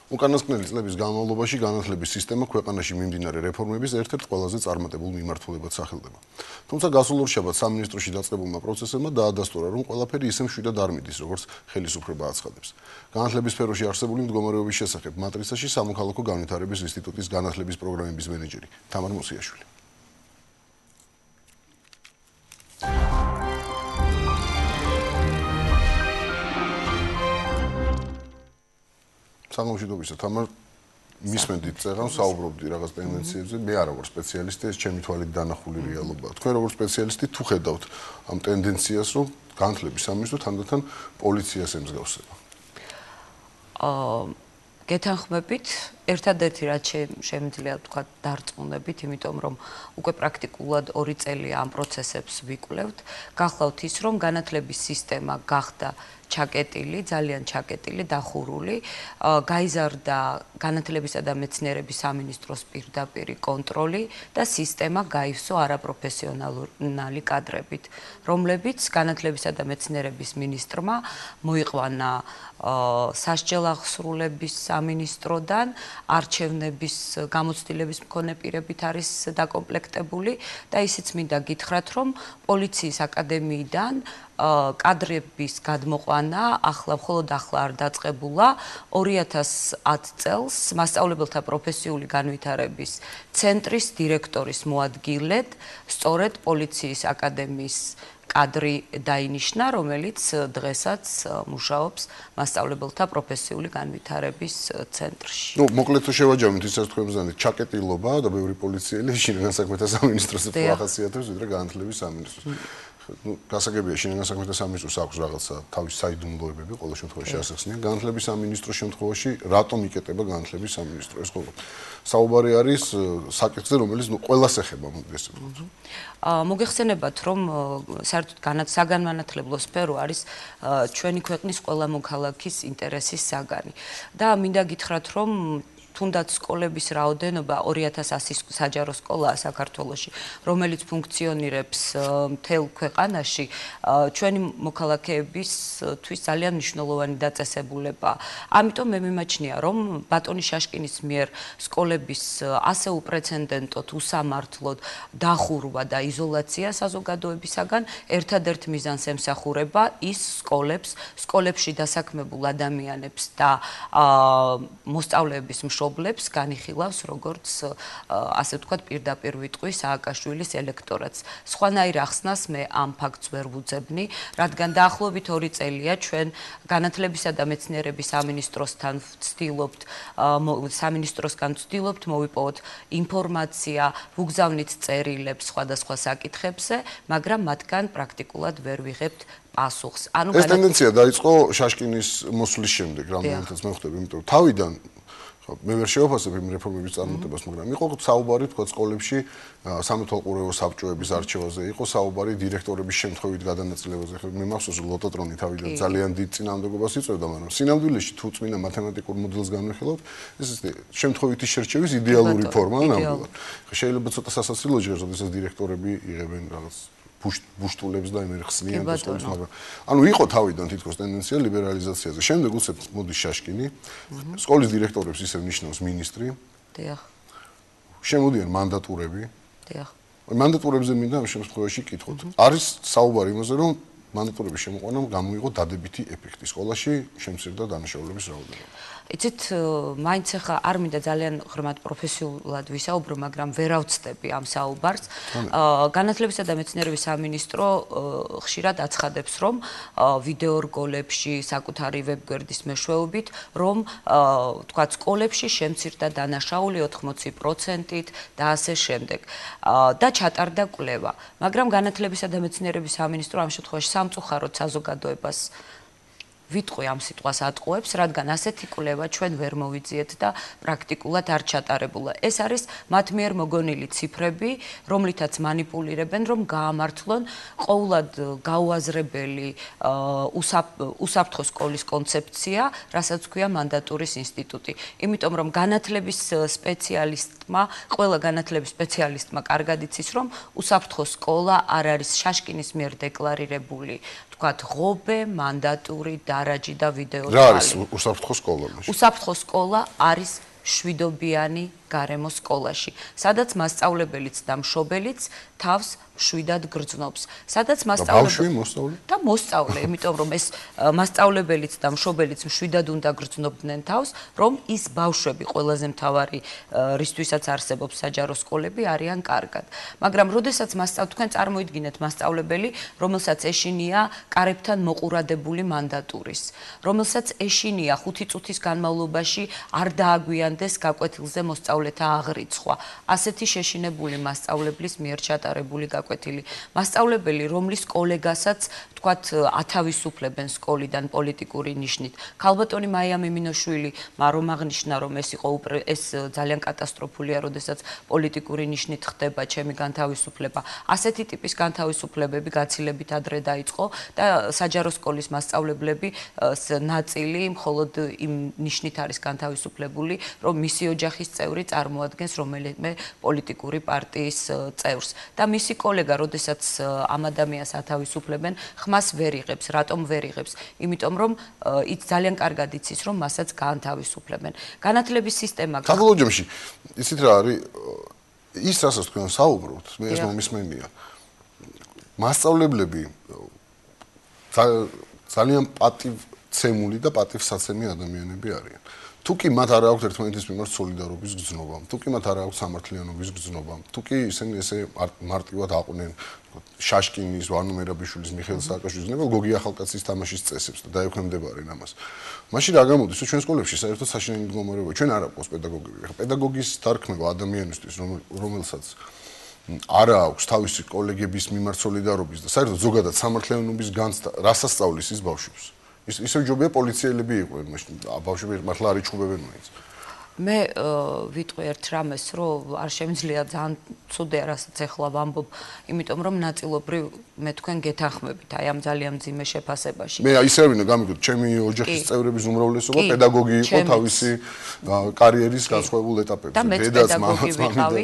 უკანასკნელი წლების განმავლობაში განათლების სისტემა ქვეყანაში მიმდინარე რეფორმების ერთ-ერთ ყველაზე წარმატებულ მიმართულებად სახელდება. თუმცა გასულ ორშაბათს სამინისტროში დაწყებულმა პროცესებმა დაადასტურა, რომ ყველაფერი ისე მშვიდად არ მიდის, როგორც ხელისუფლება აცხადებს. განათლების სფეროში არსებული მდგომარეობის შესახებ მატრიცაში სამოქალაქო განვითარების ინსტიტუტის განათლების პროგრამების მენეჯერი თამარ მოსიაშვილი. სამომშვიდობისა, თამარ მისმენდით წერან, საუბრობდი რაღაც ტენდენციებზე, მე არა ვარ სპეციალისტი, ეს ჩემი თვალით დანახული რეალობაა. თქვენ როგორც სპეციალისტი თუ ხედავთ ამ ტენდენციას, რომ განათლების სამინისტრო თანდათან პოლიციას ემსგავსება? გეთანხმებით, ერთადერთი რაც შემიძლია თქვა დარწმუნებით, იმიტომ რომ უკვე პრაქტიკულად 2 წელია ამ პროცესებს ვიკვლევთ, გახლავთ ის, რომ განათლების სისტემა გახდა ჩაკეტილი, ძალიან ჩაკეტილი, დახურული, გაიზარდა განათლებისა და მეცნიერების სამინისტროს პირდაპირი კონტროლი და სისტემა გაივსო არაპროფესიონალი კადრებით, რომლებიც განათლებისა და მეცნიერების მინისტრმა მოიყვანა სასჯელ აღსრულების სამინისტროდან, არჩევნების გამოცდილების მქონე პირებით არის დაკომპლექტებული და ისიც მინდა გითხრათ, რომ პოლიციის აკადემიიდან კადრების გადმოყვანა მხოლოდ ახლა არ დაწყებულა 2010 წელს მასწავლებელთა პროფესიული განვითარების ცენტრის დირექტორის მოადგილედ სწორედ პოლიციის აკადემიის კადრი დაინიშნა, რომელიც დღესაც მუშაობს მასწავლებელთა პროფესიული განვითარების ცენტრში. მოკლედ შევაჯამოთ ისაც თქვენ ბრძანეთ, ჩაკეტილობა და ბევრი პოლიციელი შინაგან საქმეთა სამინისტროს ახასიათებს, ვიდრე განათლების სამინისტროს. გასაგებია, შინაგან საქმეთა სამინისტროს აქვს რაღაცა თავის საიდუმლოებები, ყოველ შემთხვევაში ასახსნიან. განათლების სამინისტროს შემთხვევაში რატომ იკეტება განათლების სამინისტრო? ეს ხოლმე საუბარი არის საკითხზე, რომელიც ყველას ეხება, მოგესწრებით. მოგეხსენებათ, რომ საერთოდ საგანმანათლებლო სფერო არის ჩვენი ქვეყნის ყველა მოქალაქის ინტერესის საგანი. და მინდა გითხრათ, რომ თუნდაც სკოლების რაოდენობა 2100 საჯარო სკოლაა საქართველოში, რომელიც ფუნქციონირებს მთელ ქვეყანაში, ჩვენი მოქალაქეებისთვის ძალიან მნიშვნელოვანი დაწესებულებაა. ამიტომ მე მიმაჩნია, რომ ბატონი შაშკინის მიერ სკოლების ასე უპრეცედენტოდ, უსამართლოდ დახურვა და იზოლაცია საზოგადოებისაგან ერთადერთ მიზანს ემსახურება ის სკოლებში დასაქმებულ ადამიანებს და მოსწავლეების მშობლებს განიხილავს როგორც ასე ვთქვათ პირდაპირ ვიტყვი სააკაშვილის ელექტორატს. სხვანაირ ახსნას მე ამ ფაქტს ვერ ვუძებნი, რადგან დაახლოებით 2 წელია ჩვენ განათლებისა და მეცნიერების სამინისტროსგან ვცდილობთ მოვიპოვოთ ინფორმაცია, ვუგზავნით წერილებს სხვადასხვა საკითხებზე, მაგრამ მათგან პრაქტიკულად ვერ ვიღებთ პასუხს. ეს ტენდენცია დაიწყო შაშკინის მოსვლის შემდეგ, რამდენადაც მე ხვდები, იმიტომ რომ თავიდან მე ვერ შევაფასებ იმ რეფორმების წარმატებას, მაგრამ იყო საუბარი თქვა სკოლებში სამეთვალყურეო საბჭოების არჩევაზე, იყო საუბარი დირექტორების შემთხვევით გადანაწილებაზე. მე მახსოვს ლოტოტრონი თავიდან ძალიან დიდ წინააღმდეგობას იწვევდა, მაგრამ სინამდვილეში თუ წმინდა მათემატიკურ მოდელს განვიხილავთ, ეს შემთხვევითი შერჩევის იდეალური ფორმაა ნამდვილად. შეიძლება ცოტა სასაცილო ჟღერს, როდესაც დირექტორები იღებენ რაღაც ბუშტულებს და იმერ ხსნიან და სკოლის, მაგრამ ანუ იყო თავიდან თითქოს ტენდენცია ლიბერალიზაციაზე. შემდეგ უცებ მოდის შაშკინი, სკოლის დირექტორებს ისევ ნიშნავს მინისტრი. დიახ. შემოდიან მანდატურები. დიახ. მანდატურებზე მინდა ამ შემთხვევაში კითხოთ. არის საუბარი იმაზე, რომ მანდატურების შემოყვანამ გამოიღო დადებითი ეფექტი სკოლაში, შემცირდა დანაშაულების რაოდენობა. იცით, მაინც ახლა არ მინდა ძალიან ღრმად პროფესიულად ვისაუბრო, მაგრამ ვერავწდები ამ საუბარს. განათლებისა და მეცნიერების სამინისტრო ხშირად აცხადებს, რომ ვიდეო რგოლებში საკუთარი ვებგვერდის მეშვეობით, რომ თქვა სკოლებში შემცირდა დანაშაული 80%-ით და ასე შემდეგ. და ჩატარდა კვლევა. მაგრამ განათლებისა და მეცნიერების სამინისტრო ამ შემთხვევაში სამწუხაროდ საზოგადოებას ვიტყვი ამ სიტყვას ატყუებს, რადგან ასეთი კვლევა ჩვენ ვერ მოვიძიეთ და პრაქტიკულად არ ჩატარებულა. ეს არის მათ მიერ მოგონილი ციფრები, რომლითაც მანიპულირებენ, რომ გაამართლონ ყოვლად გაუაზრებელი უსაფრთხო სკოლის კონცეფცია, რასაც ქვია მანდატურის ინსტიტუტი. იმიტომ რომ განათლების სპეციალისტ სპეციალისტმა, ყველა განათლების სპეციალისტმა კარგად იცის, რომ უსაფრთხო სკოლა არ არის შაშკინის მიერ დეკლარირებული, თქვათ, ღობე, მანდატური, დარაჯი და ვიდეო თვალი. რა არის უსაფრთხო სკოლა? უსაფრთხო სკოლა არის შვიდობიანი გარემო სკოლაში, სადაც მასწავლებელიც და მშობელიც თავს შვიდად გრძნობს. სადაც მასწავლებელი და მოსწავლე, იმიტომ რომ ეს მასწავლებელიც და მშობელიც შვიდად უნდა გრძნობდნენ თავს, რომ ის ბავშვები ყველაზე მთავარი რისთვისაც არსებობს საჯარო სკოლები არიან კარგად. მაგრამ როდესაც თქვენ წარმოიდგინეთ მასწავლებელი, რომელსაც ეშინია კარებთან მოყურადებული მანდატურის, რომელსაც ეშინია 5 წუთის განმავლობაში არ დააგვიანდეს გაკვეთილზე მოსწავლეთა აღრიცხვა. ასეთი შეშინებული მასწავლებლის მიერ ჩატარებული გაკვეთილი. მასწავლებელი, რომლის კოლეგასაც თქვათ ათავისუფლებენ სკოლიდან პოლიტიკური ნიშნით. ქალბატონი მაია მიმინოშვილი რომ აღნიშნა, რომ ეს ძალიან კატასტროფულია, როდესაც პოლიტიკური ნიშნით ხდება ჩემი განთავისუფლება. ასეთი ტიპის განთავისუფლებები გაცილებით ადრე დაიწყო და საჯარო სკოლის მასწავლებლები ნაწილი მხოლოდ იმ ნიშნით არის განთავისუფლებული, რომ მისი ოჯახის წევრი წარმოადგენს რომელიმე პოლიტიკური პარტიის წევრს და მისი კოლეგა, როდესაც ამ ადამიანს ათავისუფლებენ, ხმას ვერ იღებს. რატომ ვერ იღებს? იმიტომ რომ ის ძალიან კარგად იცის, რომ მასაც გაანთავისუფლებენ. განათლების სისტემა საბოლოო ჯამში იცით რა არის ის, რასაც თქვენ საუბრობთ, მე ეს მომისმენია. მასწავლებლები ძალიან პატივცემული და პატივსაცემი ადამიანები არიან. თუკი მათ არ აქვს ერთმანეთის მიმართ სოლიდარობის გრძნობა, თუკი მათ არ აქვს სამართლიანობის გრძნობა, თუკი ისინი ესე მარტივად აყვნენ შაშკინის, ვანო მერაბიშვილის, მიხეილ სააკაშვილის, ნებელ გოგი ახალკაცის თამაშის წესებს და დაექვემდებარენ ამას. მაშინ რა გამოდის, რომ ჩვენ სკოლებში საერთოდ საშინელი მდგომარეობა, ჩვენ არ აქვს პედაგოგები. ხა პედაგოგის დარქმევა ადამიანისთვის, რომელსაც არ აქვს თავისი კოლეგების მიმართ სოლიდარობის და საერთოდ ზოგადად სამართლიანობის განცდა, რასაც სწავლის ის ბავშვებს. ისევ ჯობია პოლიციელები იყვნენ, მაშინ ბავშვები მართლა არ იჭუბებენ მაინც. მე ვიტყვი ერთ რამეს, რომ არ შემიძლია ძალიან ცუდია, რასაც ახლა ვამბობ, იმიტომ რომ ნაწილობრივ მე თქვენ გეთანხმებით აი ამ ძალიან მძიმე შეფასებაში. მე ისევ ვინმე გამიგოთ, ჩემი ოჯახის წევრების უმრავლესობა პედაგოგი იყო თავისი კარიერის განსხვავებულ ეტაპებზე. და მეც პედაგოგი ვიყავი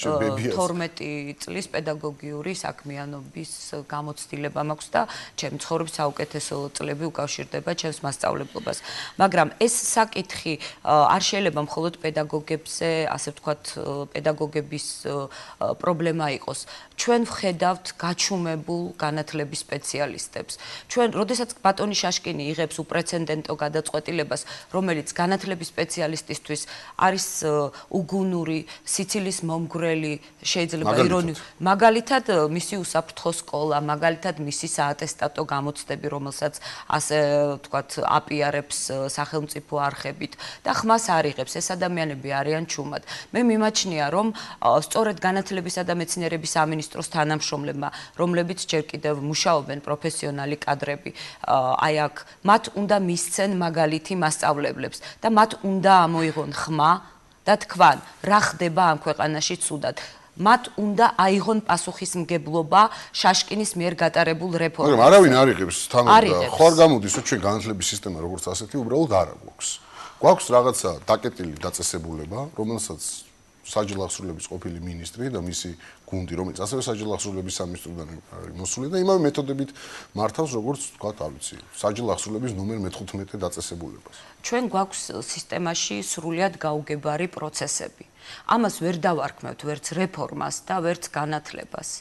12 წლის პედაგოგიური საქმიანობის გამოცდილება მაქვს და ჩემი ცხოვრების საუკეთესო წლები უკავშირდება ჩემს მასწავლებლობას. მაგრამ ეს საკითხი არ შეიძლება მხოლოდ პედაგოგებზე, ასე ვთქვათ, პედაგოგების პრობლემა იყოს. ჩვენ ვხედავთ გაჩუმებულ განათლების სპეციალისტებს. ჩვენ, როდესაც ბატონი შაშკინი იღებს უპრეცედენტო გადაწყვეტილებას, რომელიც განათლების სპეციალისტისთვის არის უგუნური, სიცილის მომგვრელი, შეიძლება ირონიული, მაგალითად მისი უსაფრთხო სკოლა, მაგალითად მისი საატესტატო გამოცდები, რომელსაც ასე ვთქვათ, აპიარებს სახელმწიფო არხებით და ხმას არ იღებს. ეს ადამიანები არიან ჩუმად. მე მიმაჩნია, რომ სწორედ განათლებისა და მეცნიერების სამინისტროს თანამშრომლებმა, რომლებიც ჯერ კიდევ მუშაობენ პროფესიონალი კადრები, აი აქ მათ უნდა მისცენ მაგალითი მასწავლებლებს და მათ უნდა ამოიღონ ხმა და თქვან, რა ხდება ამ ქვეყანაში ცუდად. მათ უნდა აიღონ პასუხისმგებლობა შაშკინის მიერ გატარებულ რეფორმებზე. მაგრამ არავინ არ იღებს თანხმობა. ხო არ გამოდის, რომ ჩვენ განათლების სისტემა როგორც ასეთი უბრალოდ არ გვაქვს. გვაქვს რაღაცა დაკეტილი დაწესებულება, რომელსაც საჯარო აღსრულების ყოფილი მინისტრი და მისი გუნდი, რომელიც ასევე საჯარო აღსრულების სამინისტროდან არის მოსული და იმავე მეთოდებით მართავს, როგორც თქვა, არ ვიცი, საჯარო აღსრულების ნომერ 15 დაწესებულებას. ჩვენ გვაქვს სისტემაში სრულიად გაუგებარი პროცესები. ამას ვერ დავარქმევთ ვერც რეფორმას და ვერც განათლებას.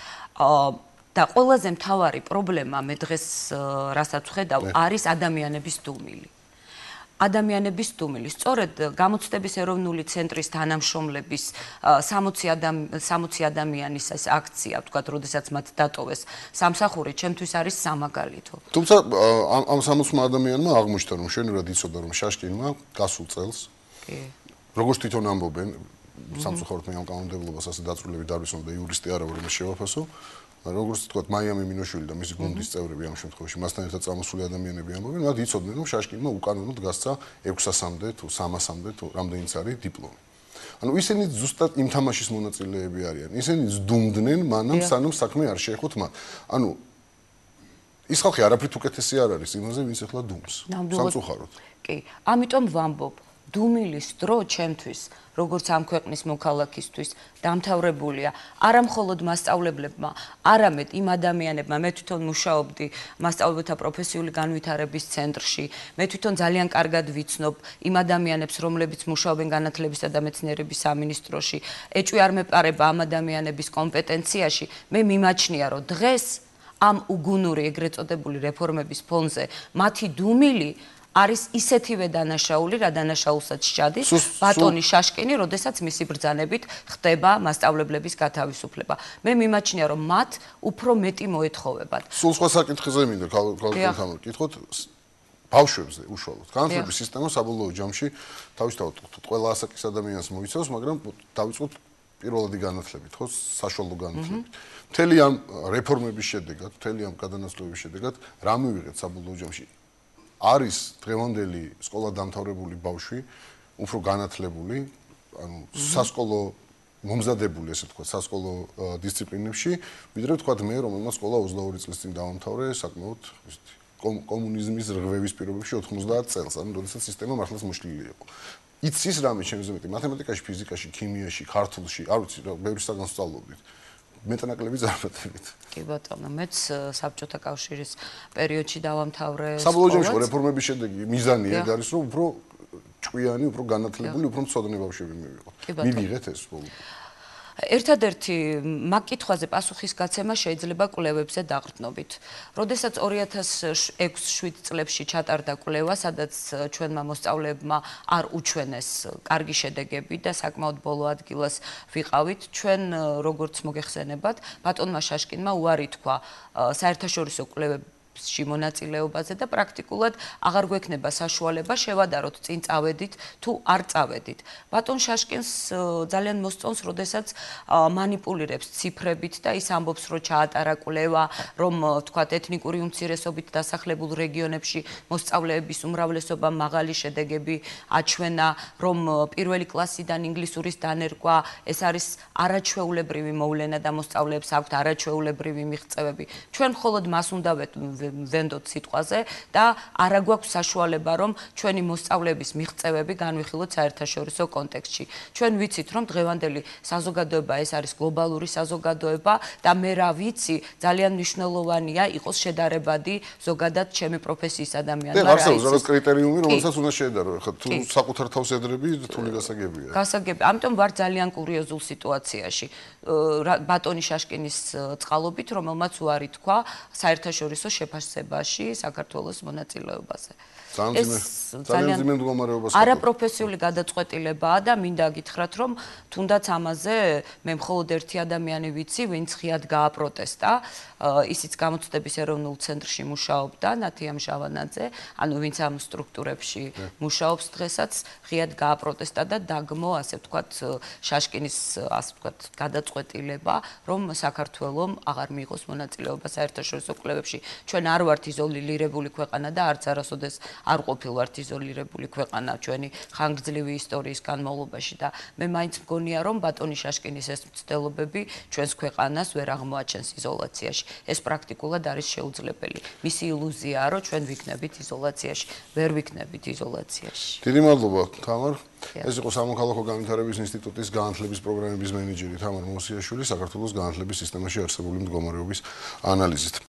და ყველაზე მთავარი პრობლემა მე დღეს რასაც ვხედავ, არის ადამიანების დუმილი. ადამიანების დუმილი. სწორედ გამოცდების ეროვნული ცენტრის თანამშრომლების 60 ადამიანის ეს აქცია, ვთქვათ, როდესაც მათ დატოვეს სამსახური, ჩემთვის არის სამაგალითო. თუმცა ამ 60 ადამიანმა აღმოჩნდა, რომ შენურად იცოდა, რომ შაშკინმა გასულ წელს, როგორც თვითონ ამბობენ, სამწუხაროდ მე ამ კანონმდებლობას ასე დაწვრილებით არ ვიცნობ და იურისტი არა ვარ, იმას შევაფასო. როგორც თქვათ, მაია მიმინოშვილი და მისი გუნდის წევრები ამ შემთხვევაში, მასთან ერთად წამოსული ადამიანები ამბობენ, მათ იცოდნენ, რომ შაშკინმა უკანონოდ გასცა 600-მდე თუ 300-მდე თუ რამდენიც არის დიპლომი. ანუ ისინი ზუსტად იმ თამაშის მონაწილეები არიან. ისინი ზდუმდნენ მანამ სანამ საქმე არ შეეხოთ მათ. ანუ ის ხალხი არაფრით უკეთესი არ არის იმაზე, ვინც ახლა დუმს. სამწუხაროდ. კი, ამიტომ ვამბობ, დუმილის დრო ჩემთვის როგორც ამ ქვეყნის მოქალაქისთვის დამთავრებულია არა მხოლოდ მასწავლებლებმა, არამედ იმ ადამიანებმა, მე თვითონ მუშაობდი მასწავლებელთა პროფესიული განვითარების ცენტრში, მე თვითონ ძალიან კარგად ვიცნობ იმ ადამიანებს, რომლებიც მუშაობენ განათლებისა და მეცნიერების სამინისტროში, ეჭვი არ მეპარება ამ ადამიანების კომპეტენციაში, მე მიმაჩნია, რომ დღეს ამ უგუნური ეგრეთ წოდებული რეფორმების ფონზე მათი დუმილი არის ისეთივე დანაშაული, რა დანაშაულსაც სჭადის ბატონი შაშკინი, როდესაც მისი ბრძანებით ხდება მასწავლებლების გათავისუფლება. მე მიმაჩნია, რომ მათ უფრო მეტი მოეთხოვებათ. სულ სხვა საკითხზე მინდა გავკითხოთ ბავშვებზე უშუალოდ. განათლების სისტემა საბოლოო ჯამში თავისთავად ყველა ასაკის ადამიანს მოიცავს, მაგრამ დავიწყოთ პირველადი განათლებით, ხო, საშუალო განათლებით. მთელი ამ რეფორმების შედეგად, მთელი ამ გადანაცვლების შედეგად რა მივიღეთ საბოლოო ჯამში? არის დღევანდელი სკოლა დამთავრებული ბავშვი უფრო განათლებული, ანუ სასკოლო მომზადებული, ესე ვთქვათ, სასკოლო დისციპლინებში, ვიდრე ვთქვათ მე, რომელმაც სკოლა 22 წლის წინ დაამთავრე, საკმაოდ კომუნიზმის რღვევის პირობებში 90 წელს, ანუ როდესაც სისტემა მართლაც მოშლილი იყო. იცის რამე ჩემზე მეტი მათემატიკაში, ფიზიკაში, ქიმიაში, ქართულში, არ ვიცი, ბევრი საგანს ვსწავლობდით. მეტნაკლები წარმატებით. კი ბატონო, მეც საბჭოთა კავშირის პერიოდში დავამთავრე სკოლას. საბოლოო ჯამში რეფორმების შედეგი მიზანი ეგ არის, რომ უფრო ჭკვიანი, უფრო განათლებული, უფრო მცოდნე ბავშვები მივიღოთ. მივიღეთ ეს ბოლო. ერთადერთი მაგ კითხვაზე პასუხისგაცემა შეიძლება კვლევებზე დაყრდნობით. როდესაც 2006-7 წლებში ჩატარდა კვლევა, სადაც ჩვენმა მოსწავლეებმა არ უჩვენეს კარგი შედეგები და საკმაოდ ბოლო ადგილას ვიყავით, ჩვენ როგორც მოგეხსენებათ, ბატონმა შაშკინმა უარი თქვა საერთაშორისო კვლევებში მონაწილეობაზე და პრაქტიკულად აღარ გვექნება საშუალება შევადაროთ წინ წავედით თუ არ წავედით. ბატონ შაშკინს ძალიან მოსწონს, როდესაც მანიპულირებს ციფრებით და ის ამბობს, რომ ჩაატარა კვლევა, რომ თქვათ ეთნიკური უმცირესობით დასახლებულ რეგიონებში მოსწავლეების უმრავლესობა მაღალი შედეგები აჩვენა, რომ პირველი კლასიდან ინგლისურის დანერგვა ეს არის არაჩვეულებრივი მოვლენა და მოსწავლეებს აქვთ არაჩვეულებრივი მიღწევები. ჩვენ მხოლოდ მას უნდა ვენდოთ სიტყვაზე და არა გვაქვს საშუალება, რომ ჩვენი მოსწავლეების მიღწევები განვიხილოთ საერთაშორისო კონტექსტში. ჩვენ ვიცით, რომ დღევანდელი საზოგადოება ეს არის გლობალური საზოგადოება და მე რა ვიცი, ძალიან მნიშვნელოვანია იყოს შედარებადი ზოგადად ჩემი პროფესიის ადამიანმა რა არის ეს კრიტერიუმი, რომელსაც უნდა შეედარო. ხა თუ საკუთარ თავს ედრები, რთული გასაგებია. გასაგები. ამიტომ ვარ ძალიან კურიოზულ სიტუაციაში. ბატონი შაშკინის წყალობით, რომელმაც უარი თქვა საერთაშორისო შეფასებაში საქართველოს მონაწილეობაზე. ძალიან ძიმე მდგომარეობას. არაპროფესიული გადაწყვეტილებაა და მინდა გითხრათ, რომ თუნდაც ამაზე მე მხოლოდ ერთი ადამიანი ვიცი, ვინც ხიად გააპროტესტა, ისიც გამოცდების ეროვნულ ცენტრში მუშაობდა, ნათია მჟავანაძე, ანუ ვინც ამ სტრუქტურებში მუშაობს დღესაც, ხიად გააპროტესტა და დაგმო, ასე ვთქვათ, შაშკინის, ასე ვთქვათ, გადაწყვეტილება, რომ საქართველოს აღარ მიიღოს მონაწილეობა საერთაშორისო კვლევებში. ჩვენ არ ვართ იზოლირებული ქვეყანა და არც არასოდეს არ ყოფილვართ იზოლირებული ქვეყანა ჩვენი ხანგრძლივი ისტორიის განმავლობაში და მე მაინც მგონია, რომ ბატონი შაშკინის ეს მცდელობები ჩვენს ქვეყანას ვერ აღმოაჩენს იზოლაციაში. ეს პრაქტიკულად არის შეუძლებელი. მისი ილუზიაა, რომ ჩვენ ვიქნებით იზოლაციაში, ვერ ვიქნებით იზოლაციაში. დიდი მადლობა, თამარ. ეს იყო სამოქალაქო განვითარების ინსტიტუტის განათლების პროგრამების მენეჯერი თამარ მოსიაშვილი საქართველოს განათლების სისტემაში არსებული მდგომარეობის ანალიზით.